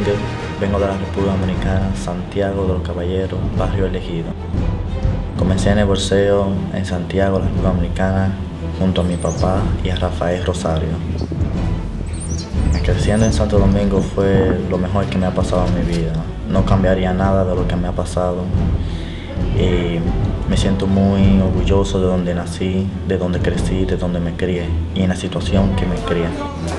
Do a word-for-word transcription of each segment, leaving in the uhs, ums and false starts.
Domínguez, vengo de la República Dominicana, Santiago de los Caballeros, barrio Elegido. Comencé en el boxeo en Santiago, la República Dominicana, junto a mi papá y a Rafael Rosario. Creciendo en Santo Domingo fue lo mejor que me ha pasado en mi vida. No cambiaría nada de lo que me ha pasado. Y me siento muy orgulloso de donde nací, de donde crecí, de donde me crié y en la situación que me crié.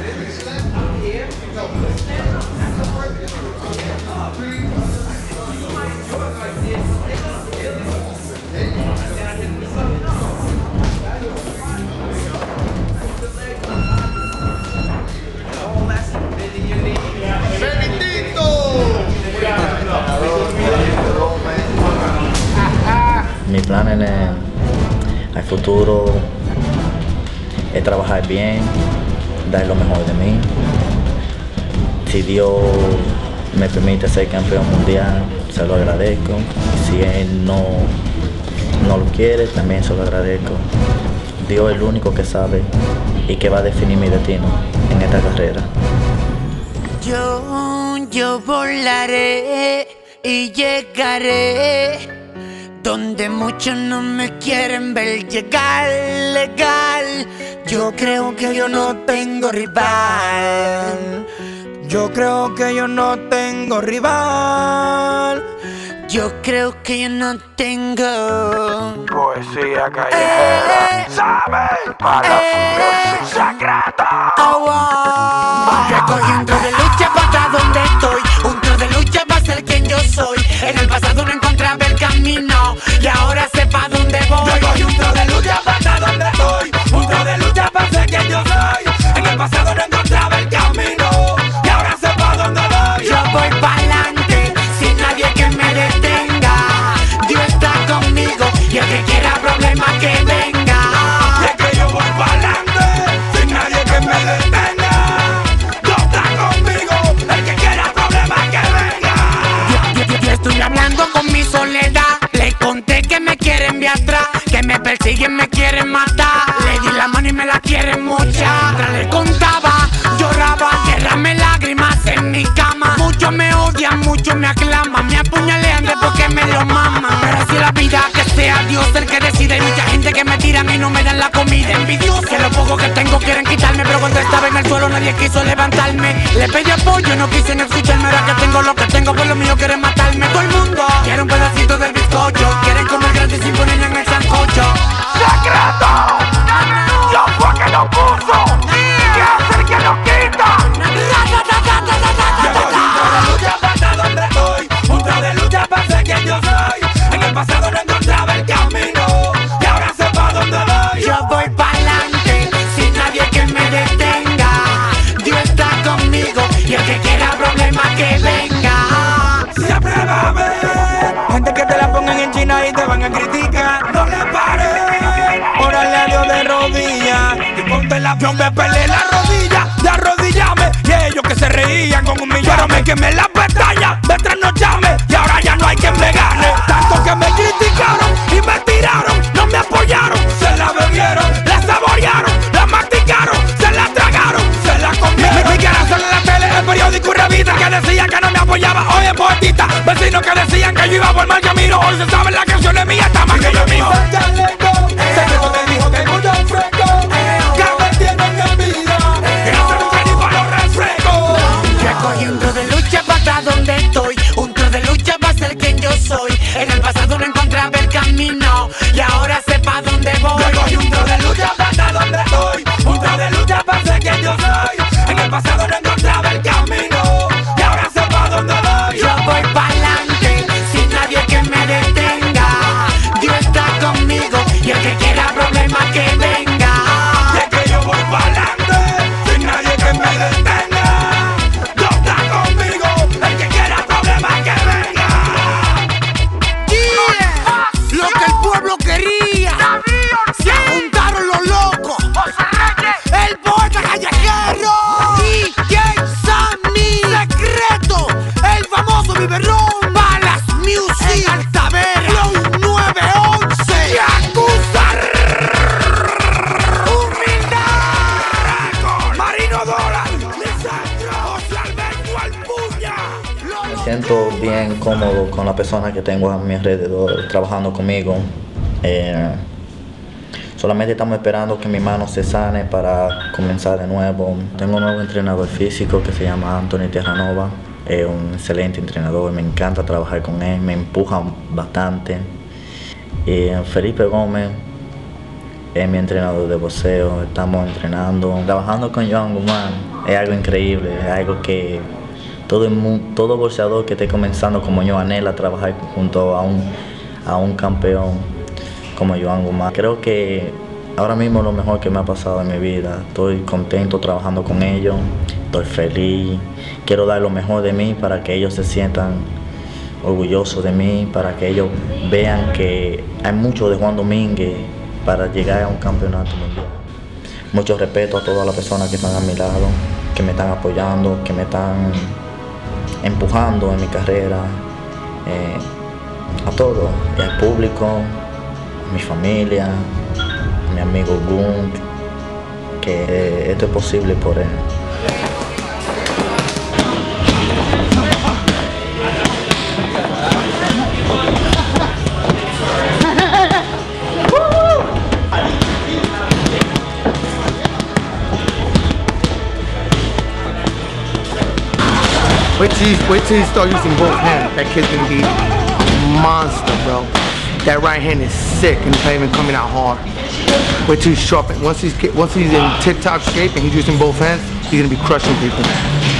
Mi plan en el, el futuro es trabajar bien, dar lo mejor de mí. Si Dios me permite ser campeón mundial, se lo agradezco. Si Él no, no lo quiere, también se lo agradezco. Dios es el único que sabe y que va a definir mi destino en esta carrera. Yo, yo volaré y llegaré donde muchos no me quieren ver llegar, legal. Yo creo que yo no tengo rival. Yo creo que yo no tengo rival. Yo creo que yo no tengo poesía callejera. Eh, ¿Sabes? Para eh, su secreto. Oh, oh. Yo cogí un tro de lucha para donde estoy. Un tro de lucha va a ser quien yo soy. En el pasado no encontraba el camino y ahora sé pa' dónde voy. Yo cogí un tro de lucha para donde estoy. Un tro de lucha para ser quien yo soy. En el pasado no encontraba el camino y ahora sé pa' dónde voy. Yo voy pa'lante sin nadie que me detenga. Dios está conmigo y el que quiera problemas que venga. Y es que yo voy pa'lante sin nadie que me detenga. Dios está conmigo, el que quiera problemas que venga. Yo, yo, yo estoy hablando con mi soledad. Le conté que me quieren ver atrás, que me persiguen, me quieren matar. Le di la mano y me la quieren mucha. Mientras le contaba, lloraba, derramé lágrimas en mi cama. Muchos me odian, muchos me aclaman, me apuñalean después que me lo maman. Pero así la vida, que sea Dios el que decide. Hay mucha gente que me tiran y no me dan la comida. Envidioso, que lo poco que tengo quieren quitarme. Pero cuando estaba en el suelo nadie quiso levantarme. Le pedí apoyo, no quisen escucharme. Ahora que tengo lo que tengo, por lo mío quieren matarme. Todo el mundo quiere un pedacito del bizcocho. Quieren comer gratis sin poner en el sancocho. ¡Secreto! Yo fue que lo puso y es el que lo quita. Llevo un tro de lucha para donde estoy. Un tro de lucha para ser quien yo soy. En el pasado no encontraba el camino y ahora sé pa' dónde voy. Yo voy pa'lante sin nadie que me detenga. Dios está conmigo y el que quiera problemas que venga. Siempre va a haber gente que te la pongan en China y te van a criticar. No le pares, órale a Dios de rodillas y ponte el avión, me pelé la rodilla, de arrodillame. Y ellos que se reían con un millón, pero me quemé las pestañas, me trasnochame y ahora ya no hay quien me gane. Tanto que me criticaron y me tiraron, no me apoyaron, se la bebieron, la saborearon, la masticaron, se la tragaron, se la comieron. Mi, mi, mi cara sale en la tele, el periódico y revista que decían que no me apoyaba, hoy es poetita. Vecinos que decían que yo iba por mal camino, hoy se saben las canciones mías, está más que yo mismo. Secreto me dijo que hay mucho fresco, que me tienen en vida, que no se busca ni para los refrescos. Yo cogí un tro de lucha para donde estoy. Un tro de lucha va a ser quien yo soy. En el pasado no encontraba el camino y ahora sé pa' dónde voy. Yo cogí un tro de lucha para donde estoy. Un tro de lucha para ser quien yo soy. En el pasado no encontraba el camino y ahora sé pa' dónde voy. Yo voy pa'lante sin nadie que me detenga. Dios está conmigo siento bien cómodo con la persona que tengo a mi alrededor trabajando conmigo. Eh, solamente estamos esperando que mi mano se sane para comenzar de nuevo. Tengo un nuevo entrenador físico que se llama Anthony Terranova. Es un excelente entrenador, me encanta trabajar con él, me empuja bastante. Y Felipe Gómez es mi entrenador de boxeo, estamos entrenando. Trabajando con Joan Guzmán es algo increíble, es algo que todo, el, todo boxeador que esté comenzando como yo anhela trabajar junto a un, a un campeón como Joan Guzmán. Creo que ahora mismo es lo mejor que me ha pasado en mi vida. Estoy contento trabajando con ellos, estoy feliz. Quiero dar lo mejor de mí para que ellos se sientan orgullosos de mí, para que ellos vean que hay mucho de Juan Domínguez para llegar a un campeonato mundial. Mucho respeto a todas las personas que están a mi lado, que me están apoyando, que me están empujando en mi carrera, eh, a todos, y al público, a mi familia, a mi amigo Gun, que eh, esto es posible por él. Wait till, you, wait till you start using both hands. That kid's gonna be a monster, bro. That right hand is sick and it's not even coming out hard. Wait till he's sharp. Once he's once he's in tip-top shape and he's using both hands, he's gonna be crushing people.